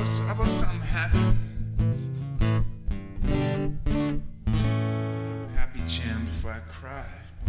I'm happy. Happy jam before I cry.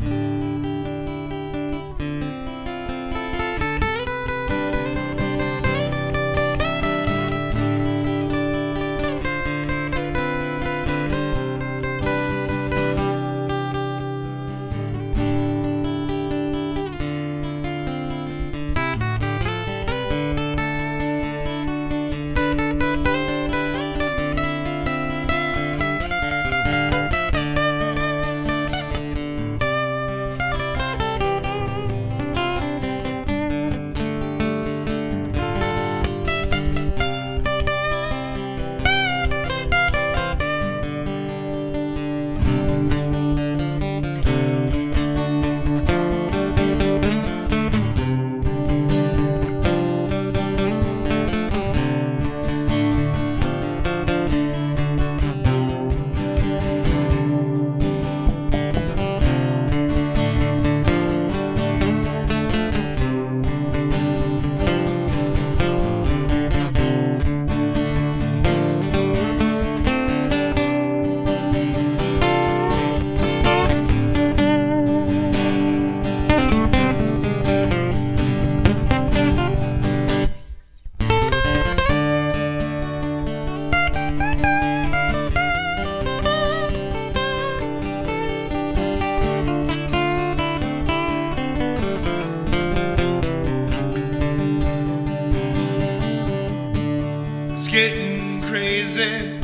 It's getting crazy.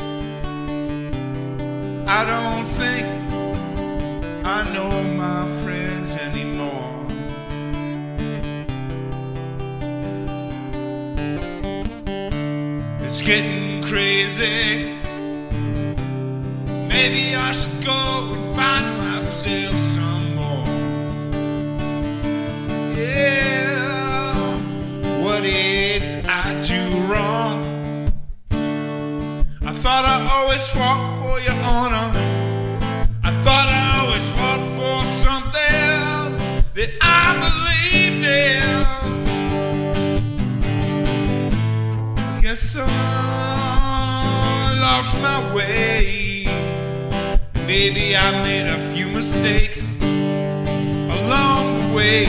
I don't think I know my friends anymore. It's getting crazy. Maybe I should go and find myself some more. Yeah, what did I do wrong? I thought I always fought for your honor. I thought I always fought for something that I believed in. Guess I lost my way. Maybe I made a few mistakes along the way.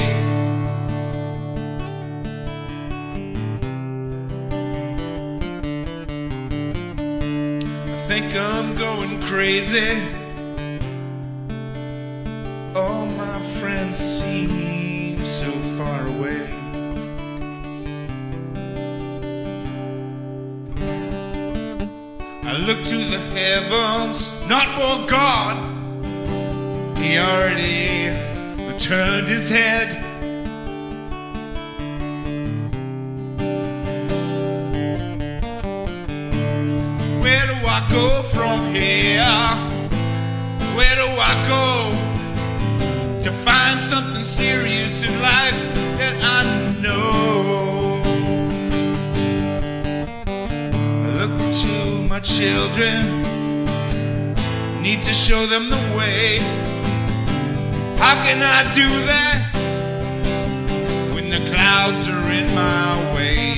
I think I'm going crazy. All my friends seem so far away. I look to the heavens, not for God. He already turned his head. Where do I go from here? Where do I go to find something serious in life that I know? I look to my children, need to show them the way. How can I do that when the clouds are in my way?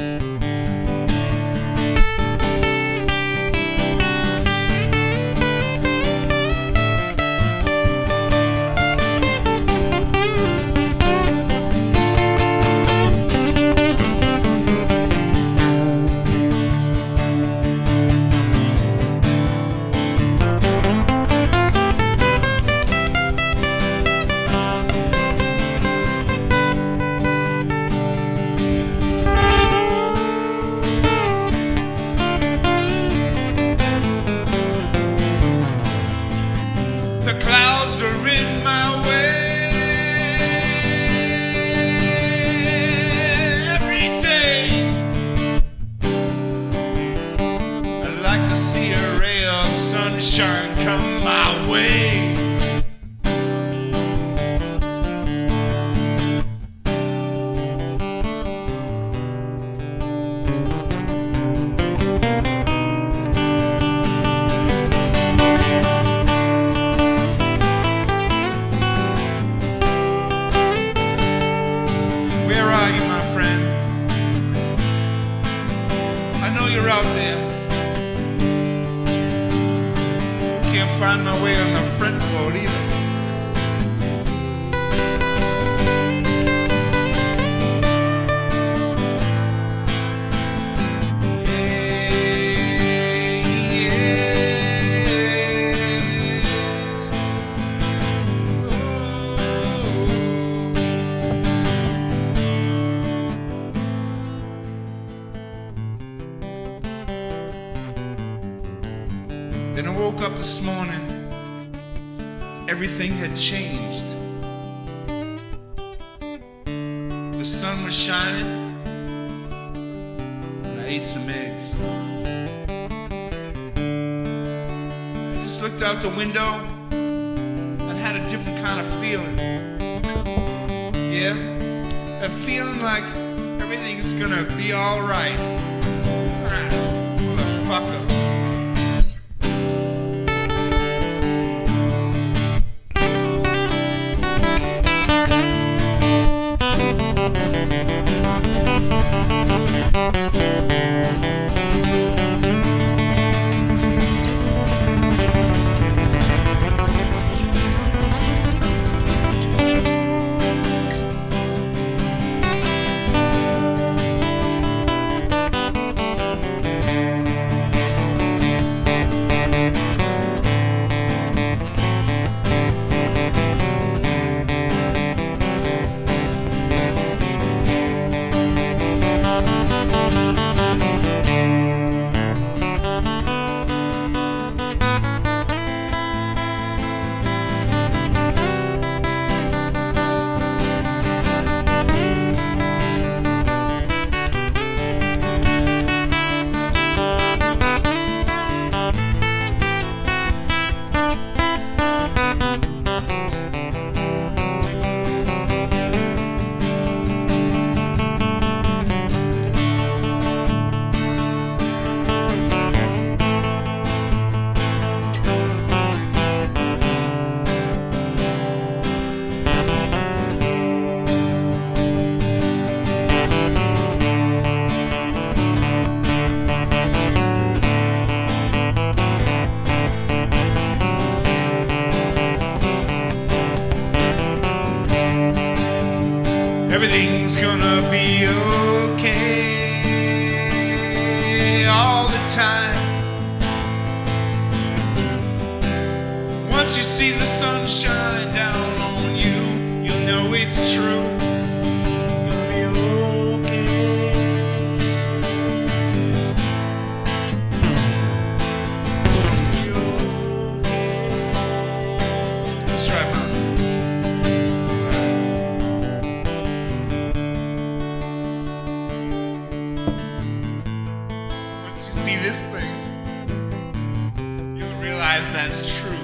The clouds are in my way every day. I'd like to see a ray of sunshine come my way. Where are you, my friend? I know you're out there. Can't find my way on the fretboard either. Then I woke up this morning, everything had changed. The sun was shining, and I ate some eggs. I just looked out the window and had a different kind of feeling. Yeah, a feeling like everything's gonna be alright. Alright, motherfucker. Everything's gonna be okay all the time. Once you see the sun shine down on you, you'll know it's true. Gonna be okay. Be okay. That's right, man. See this thing, you'll realize that's true.